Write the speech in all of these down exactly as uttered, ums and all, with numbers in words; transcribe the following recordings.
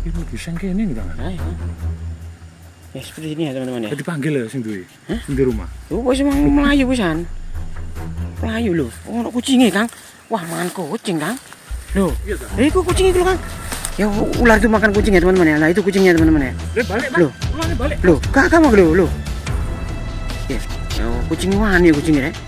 Ini bisa kene nih, Kang. Ayo. Ya seperti ini ya teman-teman ya. Jadi panggil ya sing duwe. Sing di rumah. Oh, wis mau melayu pisan. Melayu lho. Ono kucinge, Kang. Wah, mangan kucing, Kang. Loh. Iya, Kang. Eh, itu kucing itu, Kang. Ya ular itu makan kucing ya, teman-teman ya. Nah, itu kucingnya, teman-teman ya. Loh, balik, Mas. Loh. Ulangnya balik. Loh, kakak mau lho, loh. Ya, oh, kucing wani kucingnya, Rek.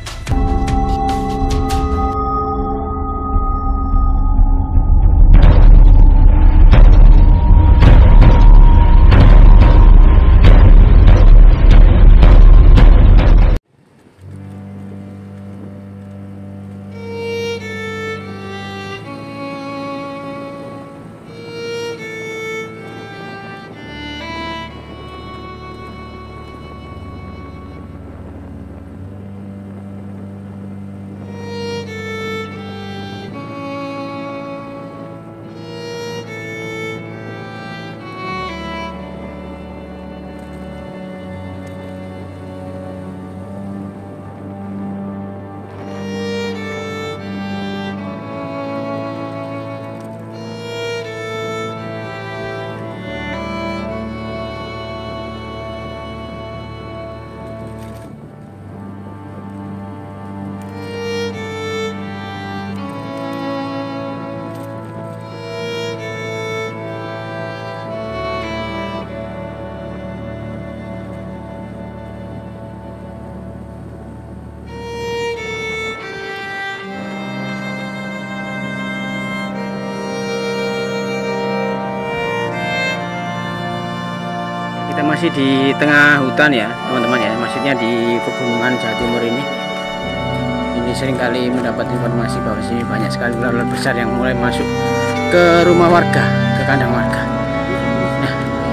Kita masih di tengah hutan ya teman-teman ya, maksudnya di pegunungan Jawa Timur ini. Ini seringkali mendapat informasi bahwa sini banyak sekali ular-ular besar yang mulai masuk ke rumah warga, ke kandang warga. Nah.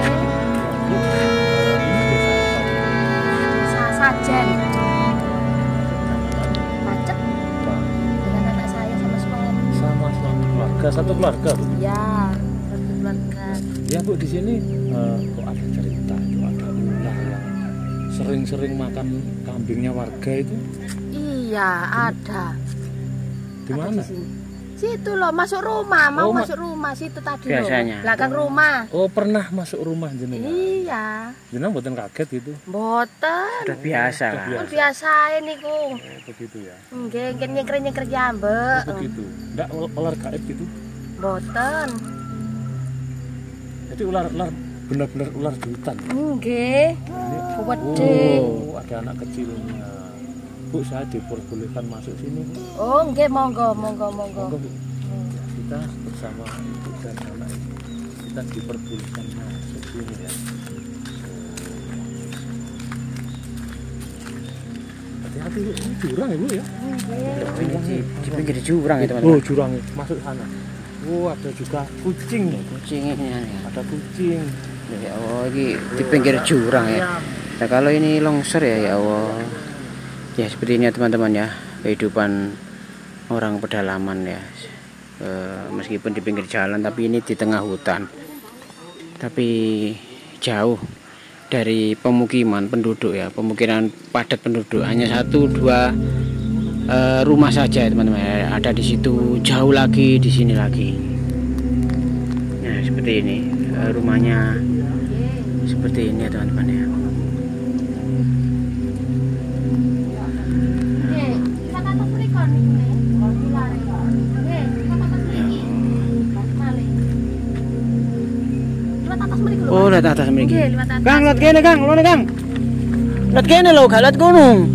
Sajen. Macet. Dengan anak saya sama suami. Sama suami keluarga, satu keluarga, Bu. Ya, satu keluarga. Ya, Bu, di sini uh, kok ada cerita itu ada ular yang sering-sering makan kambingnya warga itu. Iya, ada. Di mana? Situ loh, masuk rumah, mau Oh, ma masuk rumah situ tadi biasanya. loh. Belakang rumah. Oh, pernah masuk rumah jenengan? Iya. Jenengan mboten kaget itu? Mboten. Sudah biasa lah. Biasa. Biasa ini ku. Oh, begitu ya. Nggih, nggih nyengker-nyengker jambek. Oh, begitu. Enggak ular gaib gitu? Mboten. Jadi ular-ular benar-benar ular di hutan. Nggih. Gede. Oh, ada anak kecilnya. Bu, saya diperbolehkan masuk sini, Bu. Oh, nggih, monggo, monggo, monggo. Monggo, Bu. Ya, kita bersama ibu dan anak ini kita diperbolehkan masuk sini ya. Hati-hati, Bu. Ini jurang ya, Bu ya. Nggih. Ini di, di pinggir jurang ya Oh, teman-teman. jurang masuk sana. Oh, ada juga kucing. Kucing ini ya. Ada kucing. Ya Allah, ini di pinggir jurang ya. Nah, kalau ini longsor ya, ya Allah. Ya seperti ini ya teman-teman ya, kehidupan orang pedalaman ya. E, meskipun di pinggir jalan, tapi ini di tengah hutan. Tapi jauh dari pemukiman penduduk ya, pemukiman padat penduduk. Hanya satu dua e, rumah saja teman-teman. Ada di situ, jauh lagi di sini lagi. Nah seperti ini e, rumahnya. Seperti ini ya teman-teman ya. Oh, lihat atas mriki. Kang, lihat kene, Kang, lho Kang. Lihat kene lho, gak lihat kono.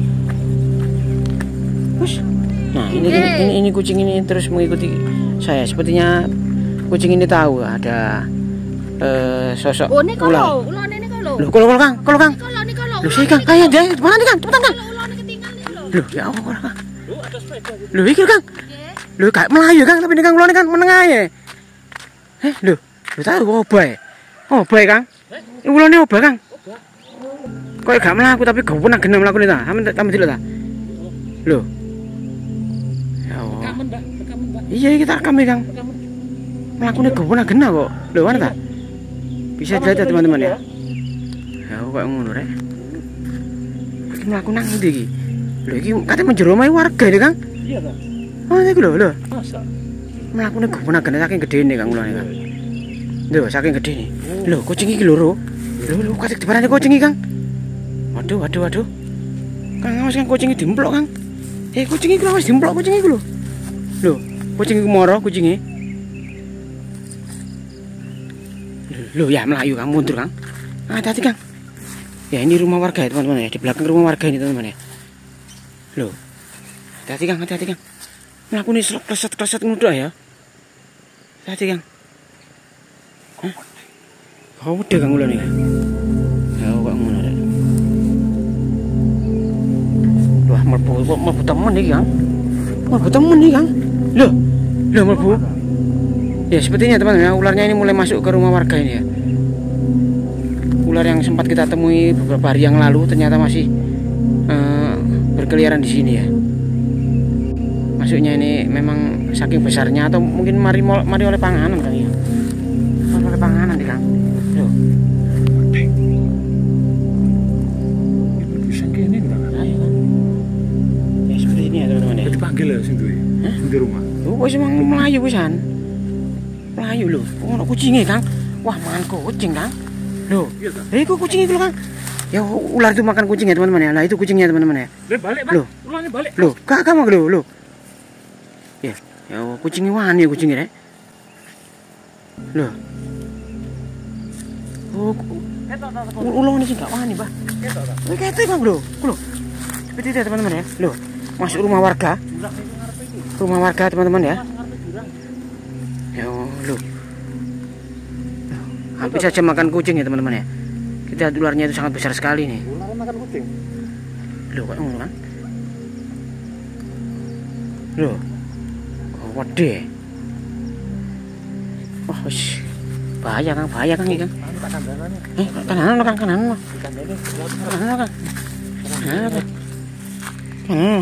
Wes. Nah, ini, ini ini kucing ini terus mengikuti saya. Sepertinya kucing ini tahu ada uh, sosok oh, ini ular. kalau, ulane ini kalau. Loh, kalau Kang, kalau Kang. Kalau ini kalau. Loh, sih Kang, kayak dia mana nih Kang? Cepetan Kang. Ulane ketinggalan ini lho. Loh, ya Allah, Kang. Loh, ada sepeda. Loh, iki Kang. Loh, kayak melayu Kang, tapi ini Kang ulane Kang menengah ya. Eh, loh, loh tahu apa ya? Oh, baik Kang. Ini ulane oba Kang. Kok gak mlaku tapi gak pernah genah mlaku ta. Sampe sampe dulu ta. Loh. Ya Allah. Rekaman, Mbak. Rekaman, Mbak. Iya, kita rekam ya, Kang. Mlakune gak pernah genah kok. Lho, mana ta? Bisa dilihat teman-teman ya. Ya kok ngono rek. Iki mlaku nang ndi iki? Lho iki kate menjero omahe warga iki, Kang. Iya, Kang. Oh, iki lho, lho. Masa? Mlakune gak pernah genah saking gedene Kang ulane Kang. Lho, saking gede nih. Lho, kucing iki lho, lho, lho, katik dibarani kucing iki, Kang. Waduh, waduh, waduh. Kang, awas Kang, kucing iki dimplok, Kang. Eh, kucing iki awas dimplok kucing iki lho. Lho, kucing iki moro kucinge. Lho, ya melayu Kang, mundur Kang. Hati-hati Kang. Ya, ini rumah warga ya, teman-teman ya. Di belakang rumah warga ini, teman-teman ya. Lho. Hati-hati Kang, hati-hati Kang. Melakukan selok kleset-kleset mudah ya. Hati-hati Kang. Hah? Kau udah Kang ulan ya? Ya kok ngono rek. Wah, mlebu kok mlebu temen iki Kang. Mlebu temen iki Kang. Loh. Loh mlebu. Ya sepertinya teman-teman ya, ularnya ini mulai masuk ke rumah warga ini ya. Ular yang sempat kita temui beberapa hari yang lalu ternyata masih uh, berkeliaran di sini ya. Masuknya ini memang saking besarnya atau mungkin mari mari oleh panganan kali ya. Mari oleh panganan nih Kang. Loh. Bisa gini Kang. Ayo Kang. Ya seperti ini ya teman-teman ya. Dipanggil ya sing duwe. Hah? Di rumah. Lho wis emang melayu pisan. Melayu lho. Ono kucinge Kang. Wah, mangan kucing Kang. Loh. Iya Kang. Lah iku kucing iku lho Kang. Ya ular itu makan kucing ya teman-teman ya. Lah itu kucingnya teman-teman ya. Lah balik, Pak. Loh. Ularnya balik. Loh, kak kamu lho, lho. Ya, ya kucingnya wani kucingnya rek. Loh. Oh, ulo ini sih gak wani, Pak. Ini kete Bang, lho. Lho. Seperti itu ya teman-teman ya. Loh, masuk rumah warga. Rumah warga teman-teman ya. Ya, loh. Hampir saja makan kucing ya teman-teman ya. Kita lihat ularnya itu sangat besar sekali nih. Ular makan kucing. Loh, kok ngono kan? Loh. Oh, wede. Wah, wis. Bahaya Kang, bahaya Kang iki Kang. Eh, kanan Kang, kanan. Kanan Kang. Kanan. Hmm.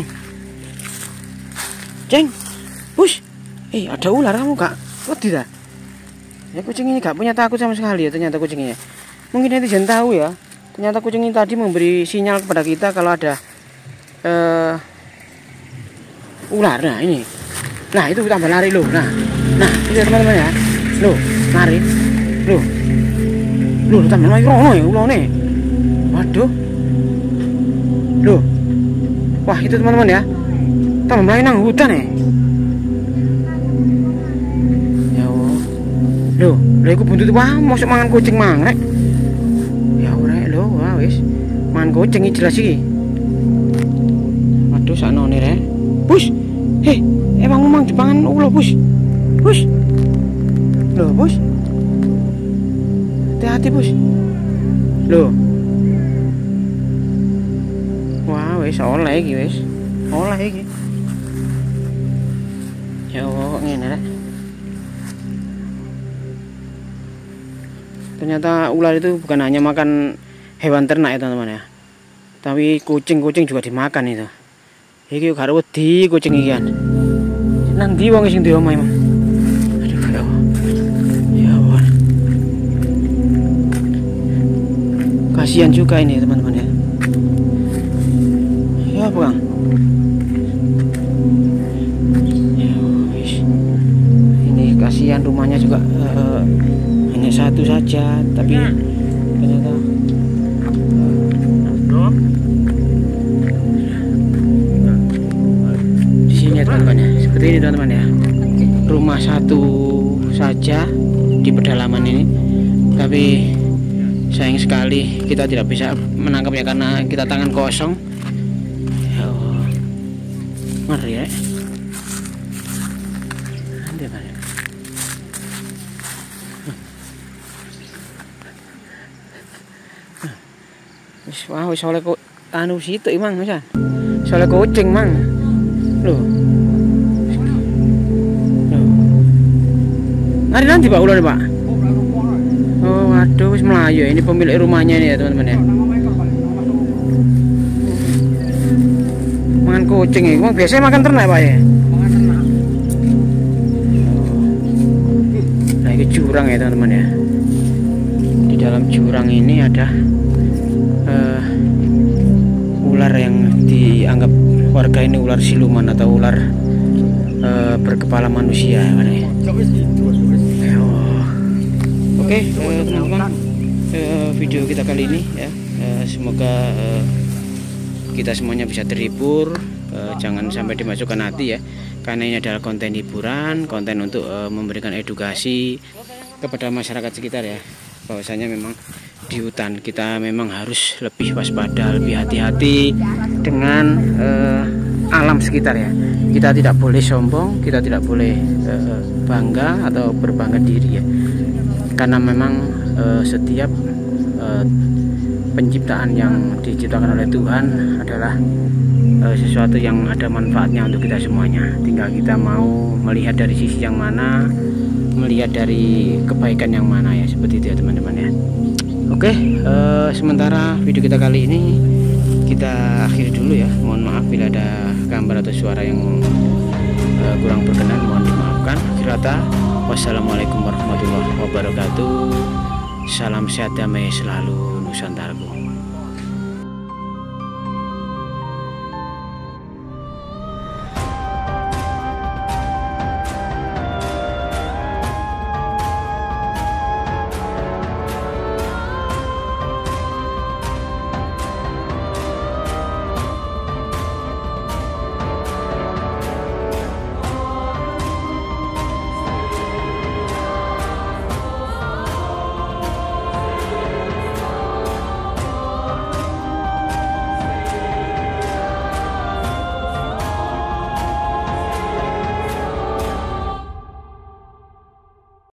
Ceng. Push. Eh, ada ular kamu Kak. Wedi dah. Ya kucing ini gak punya takut sama sekali ya ternyata kucingnya. Mungkin netizen tahu ya. Ternyata kucing ini tadi memberi sinyal kepada kita kalau ada uh, ular. Nah ini. Nah itu tambah lari loh. Nah, nah itu teman-teman ya. Loh, lari. Loh. Loh, tambah lari rono ya ulone. Waduh. Loh. Wah, itu teman-teman ya. Tambah lari nang hutan ya. Loh, lha iku buntut wah mosok mangan kucing mang rek. Ya ora lho, wah wis. Mangan kucing iki jelas iki. Waduh saknone rek. Bus. Heh, emang memang dipangan ulo, Bus. Bus. Loh, Bus. Hati-hati, Bus. Loh. Wah, wis oleh iki wis. Oleh iki. Ya kok ngene rek. Ternyata ular itu bukan hanya makan hewan ternak ya teman-teman ya. Tapi kucing-kucing juga dimakan itu. Iki gak wedi kucing iki kan. Nang ndi wong sing duwe omah emang. Aduh ya Allah. Ya Allah. Kasihan juga ini teman-teman ya. Ya Bang. Ya wis. Ini kasihan rumahnya juga uh, hanya satu saja, tapi ternyata di sini ya teman-teman ya, seperti ini teman-teman ya, rumah satu saja di pedalaman ini, tapi sayang sekali kita tidak bisa menangkapnya karena kita tangan kosong. Ya Allah, ngeri ya. Wah, wis oleh kok anu situ Mang, wis. Soalnya kucing, Mang. Loh. Loh. Nanti nanti Pak ular, Pak. Oh, waduh wis melayu. Ini pemilik rumahnya ini ya, teman-teman ya. Makan kucing ini. Wong biasanya makan ternak, Pak ya. Makan ternak. Nah, ini jurang ya, teman-teman ya. Di dalam jurang ini ada Uh, ular yang dianggap warga ini ular siluman atau ular uh, berkepala manusia ya. Oh. Oke, eh, teman-teman, eh, video kita kali ini ya, eh, semoga eh, kita semuanya bisa terhibur. Eh, jangan sampai dimasukkan hati ya, karena ini adalah konten hiburan, konten untuk eh, memberikan edukasi kepada masyarakat sekitar ya, bahwasanya memang di hutan kita memang harus lebih waspada, lebih hati-hati dengan eh, alam sekitar ya. Kita tidak boleh sombong, kita tidak boleh eh, bangga atau berbangga diri ya, karena memang eh, setiap eh, penciptaan yang diciptakan oleh Tuhan adalah eh, sesuatu yang ada manfaatnya untuk kita semuanya. Tinggal kita mau melihat dari sisi yang mana, melihat dari kebaikan yang mana ya, seperti itu ya teman-teman ya. Oke, eh, sementara video kita kali ini kita akhiri dulu ya. Mohon maaf bila ada gambar atau suara yang eh, kurang berkenan, mohon dimaafkan. Akhirata, wassalamualaikum warahmatullahi wabarakatuh. Salam sehat damai selalu Nusantaraku.